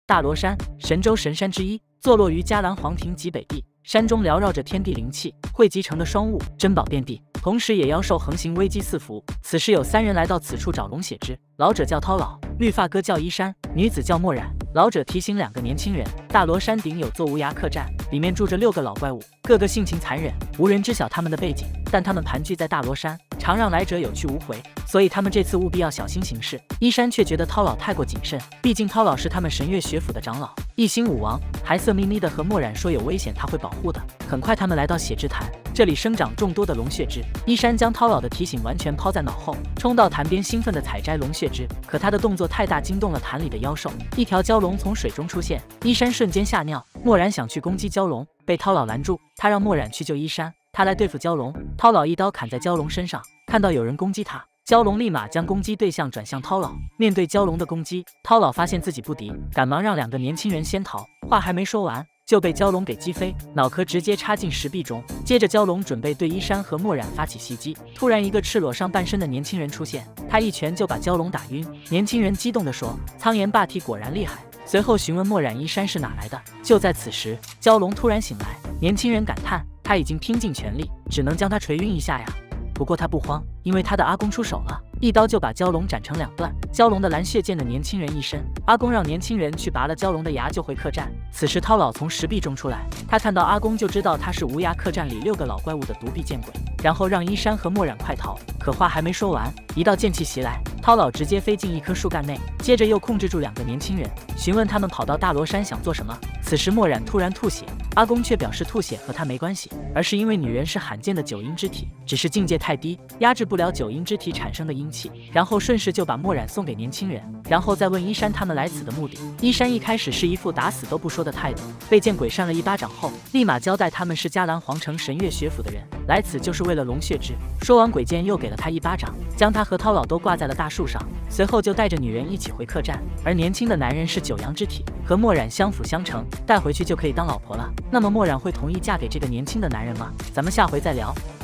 大罗山，神州神山之一，坐落于迦兰皇庭极北地，山中缭绕着天地灵气汇集成的双物，珍宝遍地。同时也妖兽横行，危机四伏。此时有3人来到此处找龙血之，老者叫涛老，绿发哥叫依山，女子叫墨染。老者提醒2个年轻人，大罗山顶有座无涯客栈，里面住着6个老怪物，个个性情残忍，无人知晓他们的背景，但他们盘踞在大罗山，常让来者有去无回，所以他们这次务必要小心行事。依山却觉得涛老太过谨慎，毕竟涛老是他们神月学府的长老，一心武王，还色眯眯的和墨染说有危险他会保护的。很快他们来到血之潭，这里生长众多的龙血枝。依山将涛老的提醒完全抛在脑后，冲到潭边兴奋地采摘龙血枝，可他的动作太大，惊动了潭里的妖兽，一条蛟龙从水中出现，依山瞬间吓尿。墨染想去攻击蛟龙，被涛老拦住，他让墨染去救依山，他来对付蛟龙。涛老一刀砍在蛟龙身上，看到有人攻击他，蛟龙立马将攻击对象转向涛老。面对蛟龙的攻击，涛老发现自己不敌，赶忙让2个年轻人先逃，话还没说完就被蛟龙给击飞，脑壳直接插进石壁中。接着蛟龙准备对依山和墨染发起袭击，突然一个赤裸上半身的年轻人出现，他一拳就把蛟龙打晕。年轻人激动地说：“苍岩霸体果然厉害。”随后询问墨染依山是哪来的。就在此时，蛟龙突然醒来，年轻人感叹他已经拼尽全力，只能将他锤晕一下呀。不过他不慌，因为他的阿公出手了，一刀就把蛟龙斩成2段。蛟龙的蓝血溅得年轻人一身，阿公让年轻人去拔了蛟龙的牙就回客栈。此时涛老从石壁中出来，他看到阿公就知道他是无涯客栈里6个老怪物的独臂见鬼，然后让依山和墨染快逃。可话还没说完，一道剑气袭来，涛老直接飞进一棵树干内，接着又控制住2个年轻人，询问他们跑到大罗山想做什么。此时墨染突然吐血，阿公却表示吐血和他没关系，而是因为女人是罕见的9阴之体，只是境界太低，压制不了9阴之体产生的阴气。然后顺势就把墨染送给年轻人，然后再问依山他们来此的目的。依山一开始是一副打死都不说的态度，被见鬼扇了一巴掌后，立马交代他们是迦兰皇城神月学府的人，来此就是为了龙血之。说完鬼剑又给了他一巴掌，将他和涛老都挂在了大树上，随后就带着女人一起回客栈。而年轻的男人是9阳之体，和墨染相辅相成，带回去就可以当老婆了。那么墨染会同意嫁给这个年轻的男人吗？咱们下回再聊。